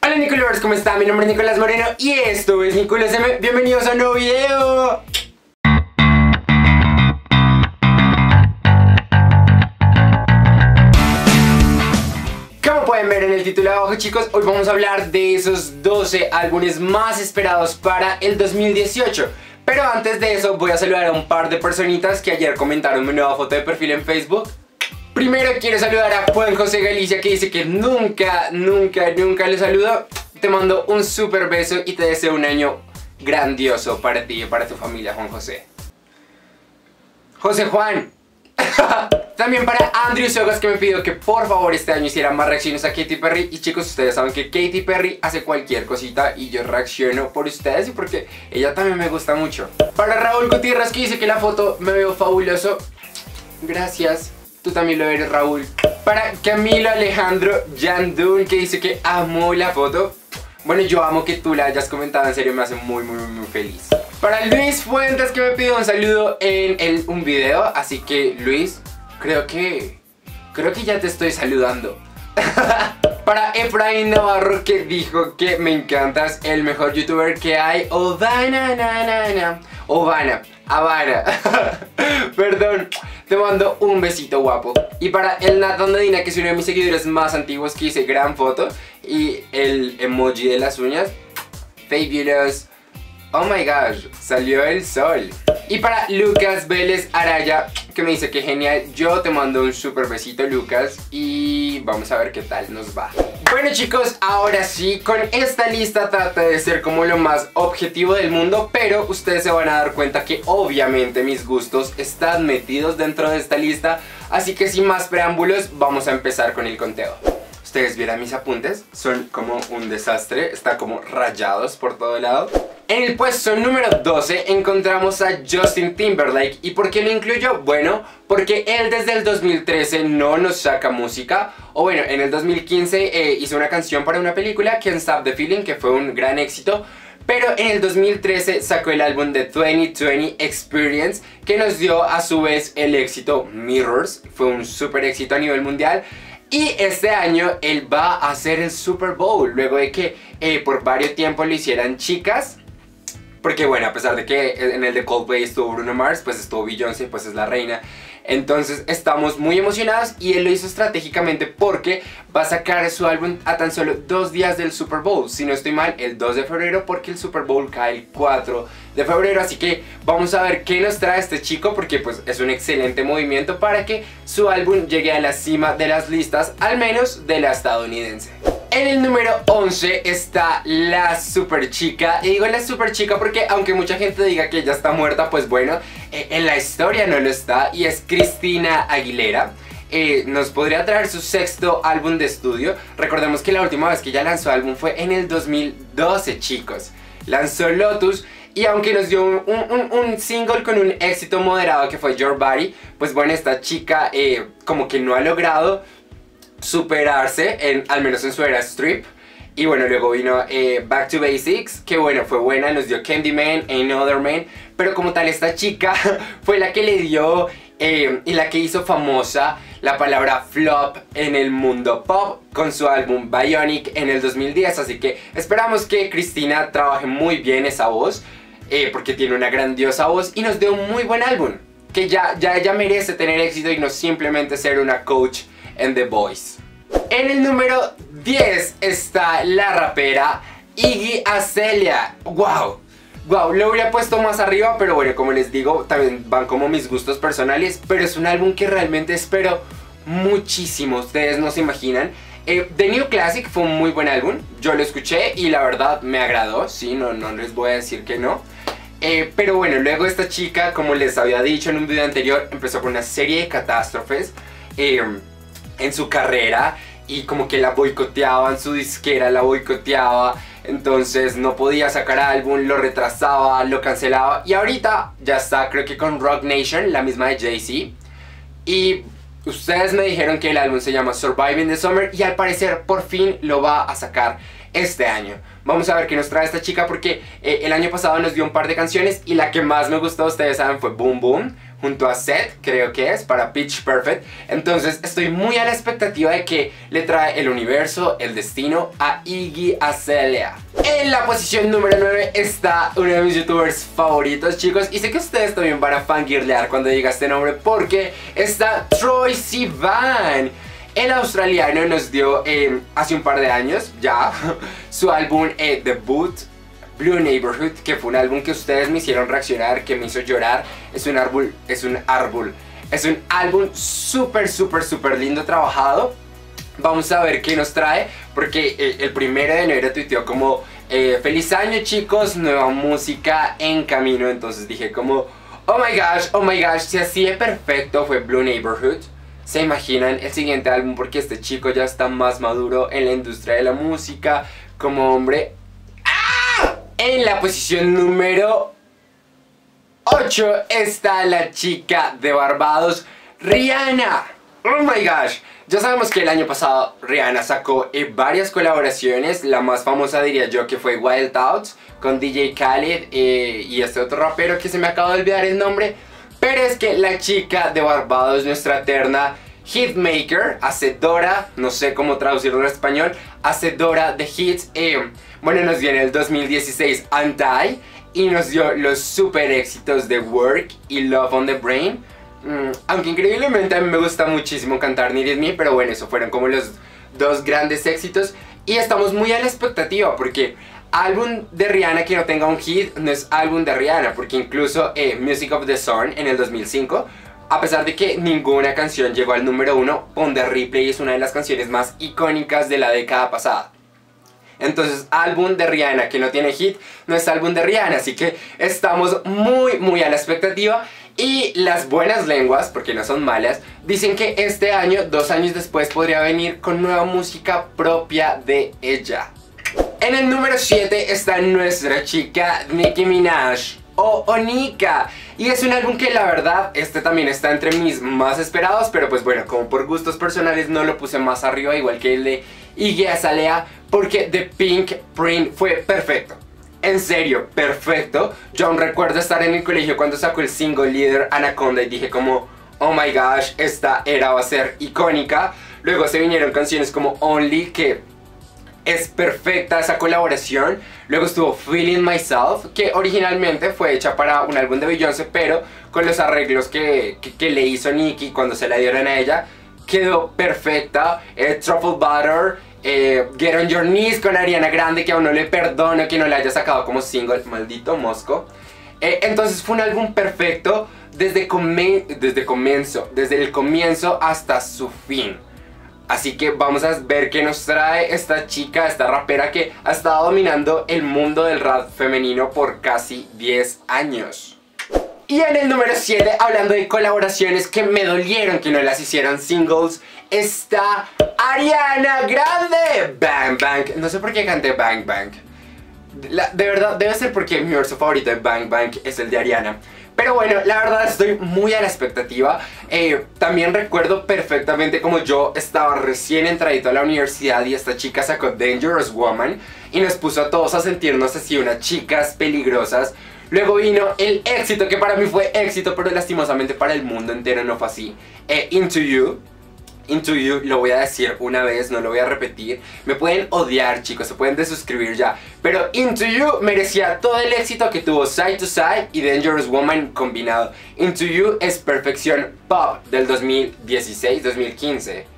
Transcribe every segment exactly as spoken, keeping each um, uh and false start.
Hola Nicolás, ¿cómo están? Mi nombre es Nicolás Moreno y esto es Nicolás M. Bienvenidos a un nuevo video. Como pueden ver en el título de abajo, chicos, hoy vamos a hablar de esos doce álbumes más esperados para el dos mil dieciocho. Pero antes de eso voy a saludar a un par de personitas que ayer comentaron mi nueva foto de perfil en Facebook. Primero quiero saludar a Juan José Galicia, que dice que nunca, nunca, nunca le saludo. Te mando un super beso y te deseo un año grandioso para ti y para tu familia, Juan José. José Juan. También para Andrew Sogas, que me pidió que por favor este año hiciera más reacciones a Katy Perry. Y chicos, ustedes saben que Katy Perry hace cualquier cosita y yo reacciono por ustedes y porque ella también me gusta mucho. Para Raúl Gutiérrez, que dice que la foto me veo fabuloso. Gracias. Tú también lo eres, Raúl. Para Camilo Alejandro Yandun, que dice que amó la foto. Bueno, yo amo que tú la hayas comentado, en serio me hace muy muy muy feliz. Para Luis Fuentes, que me pidió un saludo en, en un video. Así que Luis, creo que... Creo que ya te estoy saludando. Para Efraín Navarro, que dijo que me encantas, el mejor youtuber que hay. Ovana, na, na, na. Ovana, Habana. Perdón. Te mando un besito, guapo. Y para el Nathan Medina, que es uno de mis seguidores más antiguos, que hice gran foto. Y el emoji de las uñas. Fabulous. Oh my gosh, salió el sol. Y para Lucas Vélez Araya, que me dice que genial. Yo te mando un super besito, Lucas. Y vamos a ver qué tal nos va. Bueno, chicos, ahora sí, con esta lista trata de ser como lo más objetivo del mundo, pero ustedes se van a dar cuenta que obviamente mis gustos están metidos dentro de esta lista. Así que sin más preámbulos, vamos a empezar con el conteo. Ustedes vieran mis apuntes, son como un desastre, están como rayados por todo lado. En el puesto número doce encontramos a Justin Timberlake. ¿Y por qué lo incluyo? Bueno, porque él desde el dos mil trece no nos saca música. O bueno, en el dos mil quince eh, hizo una canción para una película, Can't Stop the Feeling, que fue un gran éxito. Pero en el dos mil trece sacó el álbum de veinte veinte Experience, que nos dio a su vez el éxito Mirrors. Fue un super éxito a nivel mundial. Y este año él va a hacer el Super Bowl, luego de que eh, por varios tiempos lo hicieran chicas. Porque bueno, a pesar de que en el de Coldplay estuvo Bruno Mars, pues estuvo Beyoncé, pues es la reina. Entonces estamos muy emocionados y él lo hizo estratégicamente porque va a sacar su álbum a tan solo dos días del Super Bowl. Si no estoy mal, el dos de febrero, porque el Super Bowl cae el cuatro de febrero. Así que vamos a ver qué nos trae este chico, porque pues es un excelente movimiento para que su álbum llegue a la cima de las listas, al menos de la estadounidense. En el número once está la super chica. Y digo la super chica porque aunque mucha gente diga que ella está muerta, pues bueno, eh, en la historia no lo está. Y es Christina Aguilera. eh, Nos podría traer su sexto álbum de estudio. Recordemos que la última vez que ella lanzó álbum fue en el dos mil doce, chicos. Lanzó Lotus. Y aunque nos dio un, un, un single con un éxito moderado que fue Your Body, pues bueno, esta chica eh, como que no ha logrado superarse, en, al menos en su era strip. Y bueno, luego vino eh, Back to Basics, que bueno, fue buena, nos dio Candyman, Another Man. Pero como tal, esta chica fue la que le dio eh, y la que hizo famosa la palabra flop en el mundo pop con su álbum Bionic en el dos mil diez. Así que esperamos que Christina trabaje muy bien esa voz, eh, porque tiene una grandiosa voz y nos dio un muy buen álbum. Que ya, ya ella merece tener éxito y no simplemente ser una coach en The Voice. En el número diez está la rapera Iggy Azalea. Wow, wow, lo hubiera puesto más arriba, pero bueno, como les digo, también van como mis gustos personales. Pero es un álbum que realmente espero muchísimo, ustedes no se imaginan. eh, The New Classic fue un muy buen álbum, yo lo escuché y la verdad me agradó. Sí, no, no les voy a decir que no. Eh, pero bueno, luego esta chica, como les había dicho en un video anterior, empezó con una serie de catástrofes eh, en su carrera, y como que la boicoteaban, su disquera la boicoteaba, entonces no podía sacar álbum, lo retrasaba, lo cancelaba. Y ahorita ya está, creo que con Rock Nation, la misma de Jay-Z. Y ustedes me dijeron que el álbum se llama Surviving the Summer, y al parecer por fin lo va a sacar este año. Vamos a ver qué nos trae esta chica, porque eh, el año pasado nos dio un par de canciones y la que más me gustó, ustedes saben, fue Boom Boom. junto a Seth, creo que es, para Pitch Perfect. Entonces estoy muy a la expectativa de que le trae el universo, el destino a Iggy Azalea. En la posición número nueve está uno de mis youtubers favoritos, chicos, y sé que ustedes también van a fangirlear cuando diga este nombre porque está Troye Sivan. El australiano nos dio eh, hace un par de años ya su álbum eh, debut, Blue Neighborhood, que fue un álbum que ustedes me hicieron reaccionar, que me hizo llorar. Es un árbol, es un árbol, es un álbum súper, súper, súper lindo trabajado. Vamos a ver qué nos trae, porque eh, el primero de enero tuiteó como eh, feliz año, chicos, nueva música en camino. Entonces dije como, oh my gosh, oh my gosh, si así de perfecto fue Blue Neighborhood, ¿se imaginan el siguiente álbum? Porque este chico ya está más maduro en la industria de la música como hombre. En la posición número ocho está la chica de Barbados, Rihanna. Oh my gosh. Ya sabemos que el año pasado Rihanna sacó eh, varias colaboraciones. La más famosa diría yo que fue Wild Thoughts con D J Khaled eh, y este otro rapero que se me acaba de olvidar el nombre. Pero es que la chica de Barbados, nuestra eterna hitmaker, hacedora, no sé cómo traducirlo en español, hacedora de hits, eh, bueno, nos dio en el dos mil dieciséis Anti y nos dio los super éxitos de Work y Love on the Brain. Mm, aunque increíblemente a mí me gusta muchísimo cantar Needed Me, pero bueno, eso fueron como los dos grandes éxitos. Y estamos muy a la expectativa porque álbum de Rihanna que no tenga un hit no es álbum de Rihanna, porque incluso eh, Music of the Sun en el dos mil cinco, a pesar de que ninguna canción llegó al número uno, On the Replay es una de las canciones más icónicas de la década pasada. Entonces, álbum de Rihanna que no tiene hit no es álbum de Rihanna, así que estamos muy muy a la expectativa. Y las buenas lenguas, porque no son malas, dicen que este año, dos años después, podría venir con nueva música propia de ella. En el número siete está nuestra chica Nicki Minaj o Onika, y es un álbum que la verdad, este también está entre mis más esperados, pero pues bueno, como por gustos personales no lo puse más arriba, igual que el de Iggy Azalea, porque The Pink Print fue perfecto. En serio, perfecto. Yo aún recuerdo estar en el colegio cuando sacó el single líder Anaconda y dije como, oh my gosh, esta era va a ser icónica. Luego se vinieron canciones como Only, que es perfecta esa colaboración. Luego estuvo Feeling Myself, que originalmente fue hecha para un álbum de Beyoncé, pero con los arreglos que, que, que le hizo Nicki cuando se la dieron a ella, quedó perfecta. eh, Truffle Butter, eh, Get On Your Knees con Ariana Grande, que aún no le perdono que no le haya sacado como single, maldito mosco. eh, Entonces fue un álbum perfecto desde, come desde comienzo, desde el comienzo hasta su fin. Así que vamos a ver qué nos trae esta chica, esta rapera que ha estado dominando el mundo del rap femenino por casi diez años. Y en el número siete, hablando de colaboraciones que me dolieron que no las hicieran singles, está Ariana Grande. Bang Bang. No sé por qué canté Bang Bang. La, de verdad, debe ser porque mi verso favorito de Bang Bang es el de Ariana. Pero bueno, la verdad estoy muy a la expectativa. eh, También recuerdo perfectamente como yo estaba recién entradito a la universidad y esta chica sacó Dangerous Woman y nos puso a todos a sentirnos así unas chicas peligrosas. Luego vino el éxito, que para mí fue éxito, pero lastimosamente para el mundo entero no fue así, eh, Into You. Into You, lo voy a decir una vez, no lo voy a repetir. Me pueden odiar, chicos, se pueden desuscribir ya, pero Into You merecía todo el éxito que tuvo Side to Side y Dangerous Woman combinado. Into You es perfección pop del dos mil dieciséis, dos mil quince.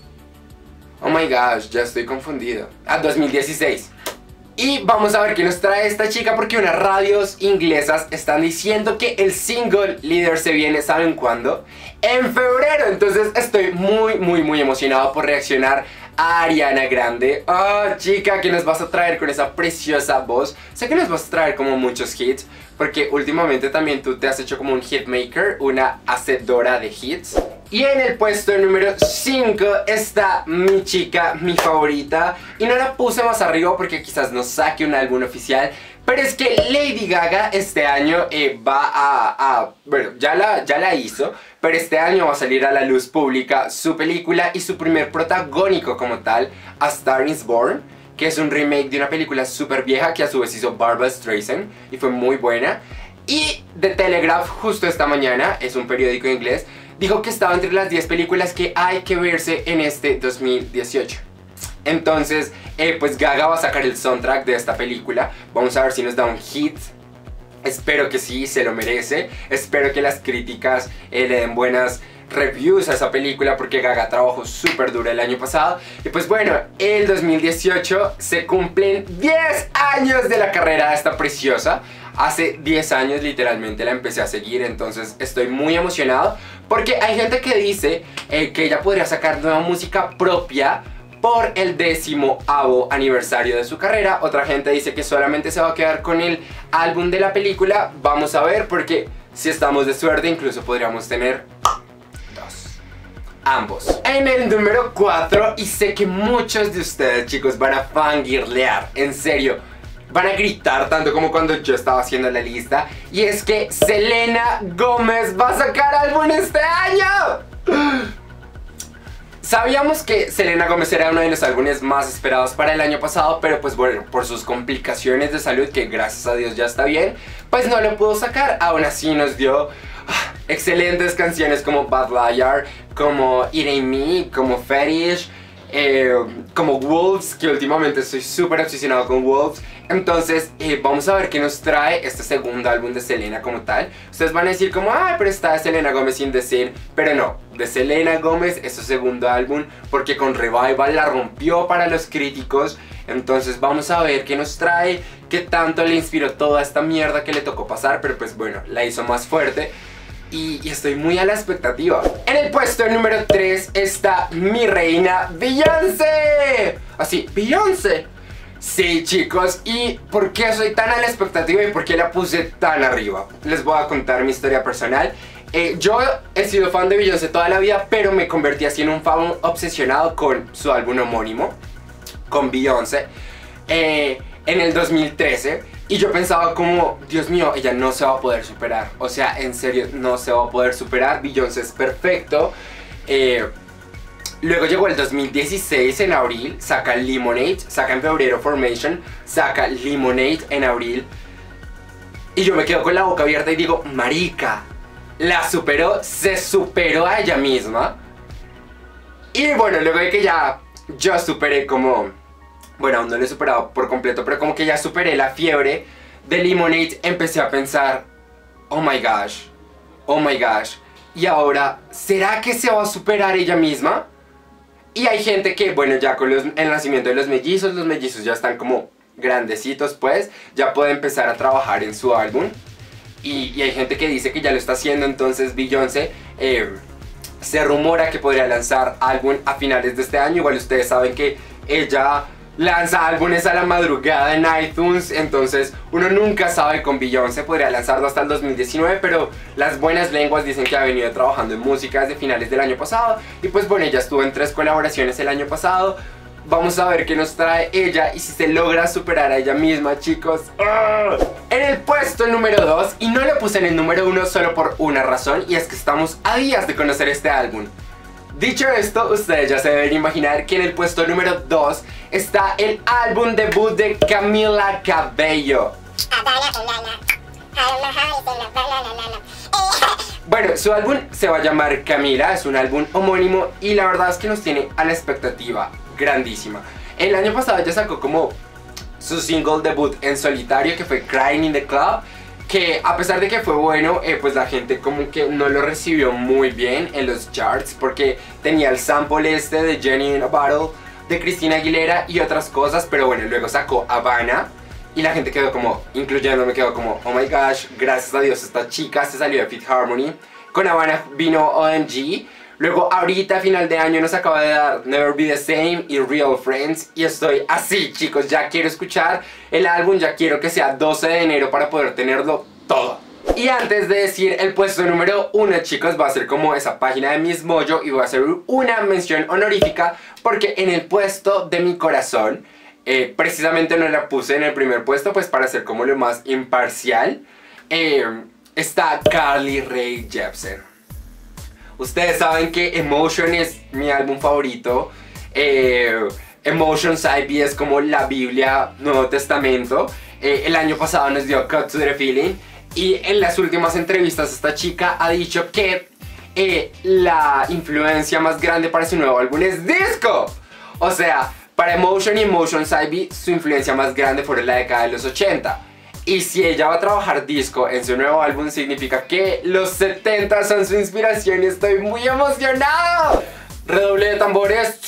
Oh my gosh, ya estoy confundido. Ah, dos mil dieciséis. Y vamos a ver qué nos trae esta chica, porque unas radios inglesas están diciendo que el single líder se viene, ¿saben cuándo? En febrero. Entonces estoy muy muy muy emocionado por reaccionar a Ariana Grande. Oh chica, ¿qué nos vas a traer con esa preciosa voz? Sé que nos vas a traer como muchos hits, porque últimamente también tú te has hecho como un hitmaker, una hacedora de hits. Y en el puesto número cinco está mi chica, mi favorita. Y no la puse más arriba porque quizás no saque un álbum oficial, pero es que Lady Gaga este año eh, va a, a... Bueno, ya la, ya la hizo, pero este año va a salir a la luz pública su película y su primer protagónico como tal, A Star Is Born, que es un remake de una película súper vieja que a su vez hizo Barbra Streisand y fue muy buena. Y The Telegraph, justo esta mañana, es un periódico inglés, dijo que estaba entre las diez películas que hay que verse en este dos mil dieciocho. Entonces, eh, pues Gaga va a sacar el soundtrack de esta película. Vamos a ver si nos da un hit. Espero que sí, se lo merece. Espero que las críticas eh, le den buenas reviews a esa película, porque Gaga trabajó súper duro el año pasado. Y pues bueno, el dos mil dieciocho se cumplen diez años de la carrera de esta preciosa. Hace diez años literalmente la empecé a seguir, entonces estoy muy emocionado, porque hay gente que dice eh, que ella podría sacar nueva música propia por el décimoavo aniversario de su carrera. Otra gente dice que solamente se va a quedar con el álbum de la película. Vamos a ver, porque si estamos de suerte incluso podríamos tener dos, ambos. En el número cuatro, y sé que muchos de ustedes, chicos, van a fangirlear, en serio, van a gritar tanto como cuando yo estaba haciendo la lista, y es que Selena Gómez va a sacar álbum este año. Sabíamos que Selena Gómez era uno de los álbumes más esperados para el año pasado, pero pues bueno, por sus complicaciones de salud, que gracias a Dios ya está bien, pues no lo pudo sacar. Aún así nos dio ah, excelentes canciones como Bad Liar, como It Ain't Me, como Fetish, eh, como Wolves, que últimamente estoy súper obsesionado con Wolves. Entonces eh, vamos a ver qué nos trae este segundo álbum de Selena como tal. Ustedes van a decir como, ay, pero está Selena Gómez sin decir, pero no, de Selena Gómez es su segundo álbum, porque con Revival la rompió para los críticos. Entonces vamos a ver qué nos trae, qué tanto le inspiró toda esta mierda que le tocó pasar, pero pues bueno, la hizo más fuerte. Y, y estoy muy a la expectativa. En el puesto número tres está mi reina Beyoncé. Así, Beyoncé. Sí, chicos, ¿y por qué soy tan a la expectativa y por qué la puse tan arriba? Les voy a contar mi historia personal. Eh, yo he sido fan de Beyoncé toda la vida, pero me convertí así en un fan obsesionado con su álbum homónimo, con Beyoncé, eh, en el dos mil trece. Y yo pensaba como, Dios mío, ella no se va a poder superar. O sea, en serio, no se va a poder superar. Beyoncé es perfecto. Eh... Luego llegó el dos mil dieciséis en abril, saca Lemonade, saca en febrero Formation, saca Lemonade en abril. Y yo me quedo con la boca abierta y digo, marica, la superó, se superó a ella misma. Y bueno, luego de que ya yo superé como, bueno, aún no lo he superado por completo, pero como que ya superé la fiebre de Lemonade, empecé a pensar, oh my gosh, oh my gosh. Y ahora, ¿será que se va a superar ella misma? Y hay gente que, bueno, ya con los, el nacimiento de los mellizos, los mellizos ya están como grandecitos, pues, ya puede empezar a trabajar en su álbum. Y, y hay gente que dice que ya lo está haciendo, entonces Beyoncé eh, se rumora que podría lanzar álbum a finales de este año. Igual ustedes saben que ella lanza álbumes a la madrugada en iTunes, entonces uno nunca sabe con Beyoncé, podría lanzarlo hasta el dos mil diecinueve, pero las buenas lenguas dicen que ha venido trabajando en música desde finales del año pasado. Y pues bueno, ella estuvo en tres colaboraciones el año pasado. Vamos a ver qué nos trae ella y si se logra superar a ella misma, chicos. ¡Ah! En el puesto número dos, y no lo puse en el número uno solo por una razón, y es que estamos a días de conocer este álbum. Dicho esto, ustedes ya se deben imaginar que en el puesto número dos está el álbum debut de Camila Cabello. Bueno, su álbum se va a llamar Camila, es un álbum homónimo y la verdad es que nos tiene a la expectativa grandísima. El año pasado ella sacó como su single debut en solitario, que fue Crying in the Club, que a pesar de que fue bueno, eh, pues la gente como que no lo recibió muy bien en los charts, porque tenía el sample este de Jenny in a Bottle de Christina Aguilera y otras cosas, pero bueno, luego sacó Havana y la gente quedó como, incluyéndome, quedó como, oh my gosh, gracias a Dios esta chica se salió de Fifth Harmony. Con Havana vino O M G. Luego ahorita a final de año nos acaba de dar Never Be The Same y Real Friends. Y estoy así, chicos, ya quiero escuchar el álbum, ya quiero que sea doce de enero para poder tenerlo todo. Y antes de decir el puesto número uno, chicos, va a ser como esa página de Miss Mojo y voy a hacer una mención honorífica, porque en el puesto de mi corazón, eh, precisamente no la puse en el primer puesto, pues para ser como lo más imparcial, eh, está Carly Rae Jepsen. Ustedes saben que Emotion es mi álbum favorito. eh, Emotion Side B es como la Biblia, Nuevo Testamento. eh, El año pasado nos dio Cut to the Feeling. Y en las últimas entrevistas esta chica ha dicho que eh, la influencia más grande para su nuevo álbum es disco. O sea, para Emotion y Emotion Ivy su influencia más grande fue en la década de los ochenta. Y si ella va a trabajar disco en su nuevo álbum, significa que los setenta son su inspiración y estoy muy emocionado. Redoble de tambores.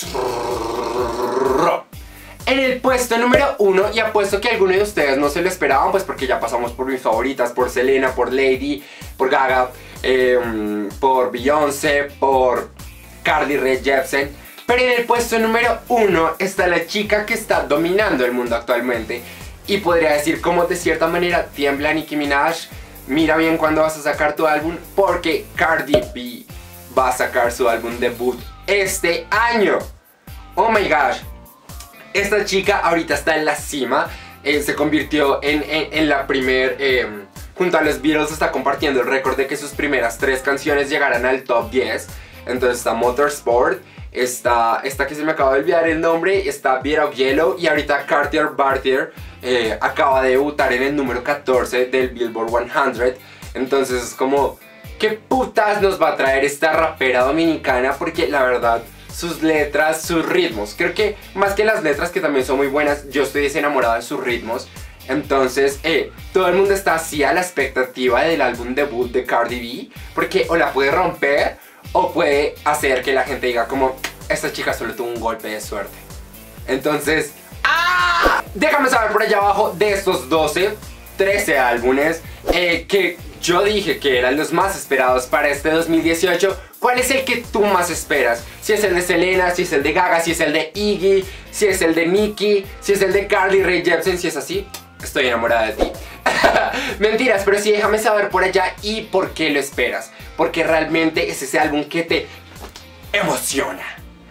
En el puesto número uno, y apuesto que algunos de ustedes no se lo esperaban, pues porque ya pasamos por mis favoritas, por Selena, por Lady, por Gaga, eh, por Beyoncé, por Carly Rae Jepsen. Pero en el puesto número uno está la chica que está dominando el mundo actualmente. Y podría decir como de cierta manera tiembla Nicki Minaj. Mira bien cuándo vas a sacar tu álbum, porque Cardi B va a sacar su álbum debut este año. Oh my gosh. Esta chica ahorita está en la cima, eh, se convirtió en, en, en la primer, eh, junto a los Beatles está compartiendo el récord de que sus primeras tres canciones llegaran al top diez. Entonces está Motorsport, está esta que se me acaba de olvidar el nombre, está Beat of Yellow, y ahorita Cartier Bartier eh, acaba de debutar en el número catorce del Billboard cien. Entonces es como, ¿qué putas nos va a traer esta rapera dominicana? Porque la verdad, sus letras, sus ritmos, creo que más que las letras, que también son muy buenas, yo estoy desenamorado de sus ritmos. Entonces eh, todo el mundo está así a la expectativa del álbum debut de Cardi B, porque o la puede romper o puede hacer que la gente diga como, esta chica solo tuvo un golpe de suerte. Entonces, ¡ah! Déjame saber por allá abajo de estos doce, trece álbumes eh, que yo dije que eran los más esperados para este dos mil dieciocho. ¿Cuál es el que tú más esperas? Si es el de Selena, si es el de Gaga, si es el de Iggy, si es el de Nicki, si es el de Carly Rae Jepsen. Si es así, estoy enamorada de ti. Mentiras, pero sí, déjame saber por allá y por qué lo esperas. Porque realmente es ese álbum que te emociona.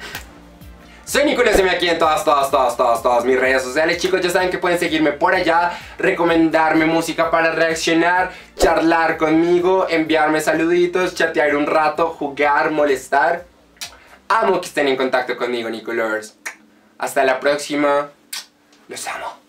Soy Nicolás, me aquí en todas, todas, todas, todas, todas mis redes sociales. Chicos, ya saben que pueden seguirme por allá, recomendarme música para reaccionar, charlar conmigo, enviarme saluditos, chatear un rato, jugar, molestar. Amo que estén en contacto conmigo, Nicolás. Hasta la próxima. Los amo.